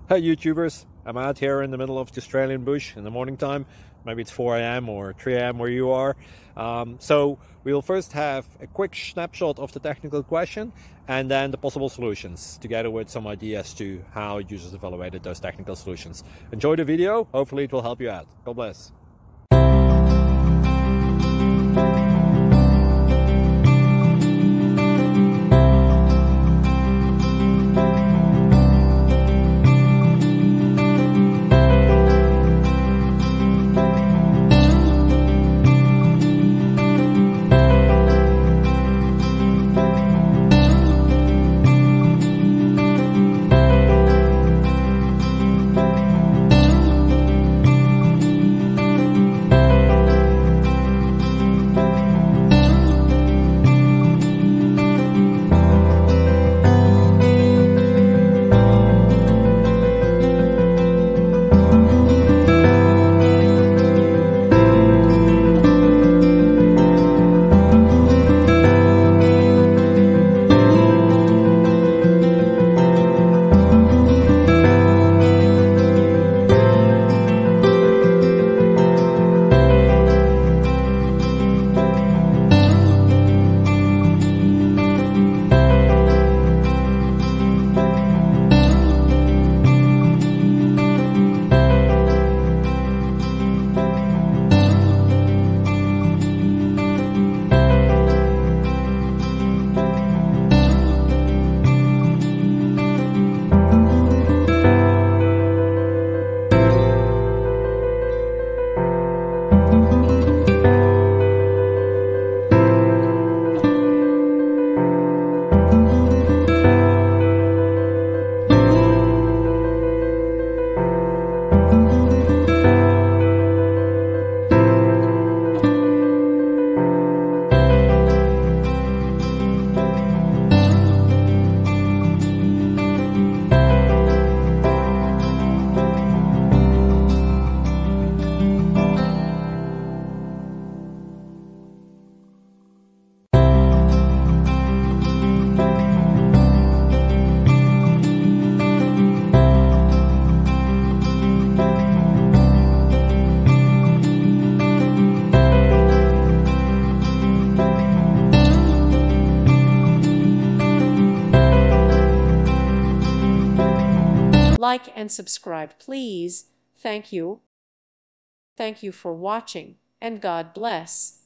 Hey YouTubers, I'm out here in the middle of the Australian bush in the morning time. Maybe it's 4 a.m. or 3 a.m. where you are. So we'll first have a quick snapshot of the technical question and then the possible solutions, together with some ideas to how users evaluated those technical solutions. Enjoy the video, hopefully it will help you out. God bless. Like and subscribe, please. Thank you. Thank you for watching, and God bless.